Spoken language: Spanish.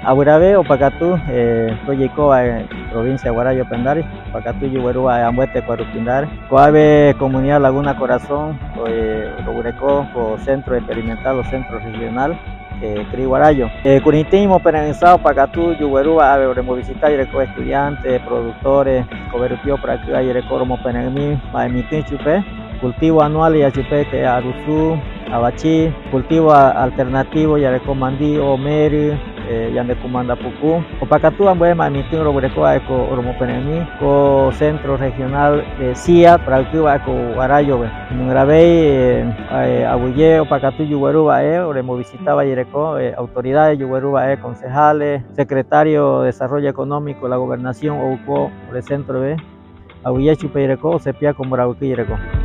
Aburabé, Opacatú, Toyicoa, provincia de Guarayo, Pendari, Opacatú, Yuguerúa, Ambuete, Cuarupindar, Coave, Comunidad Laguna Corazón, Roburecó, Centro Experimental o Centro Regional, Cri Guarayo. Curitín, Perenizado, Opacatú, Yuguerúa, Averemo Visitar, Yereco, estudiantes, productores, Coberupio, para que haya Yereco, Perenmi, Maemitín, Chupé, cultivo anual y Achupé, que Aruzú, Abachi, cultivo alternativo, Yareco Mandí, Omeri, Yandecumanda Pucú, Opacatú, Ambuema, Mitin, Roburecoa, Eco, Oromopenemi, Co Centro Regional de CIA, para el Cuba, Eco Guarayo, Nungrabey, Abuye, Opacatú, Yugueruba, Oremo visitaba Yereco, autoridades, Yugueruba, concejales, secretario de Desarrollo Económico, la Gobernación, Ouco, por el Centro B, Abuye, Chupe, Yereco, Sepia, como Yereco.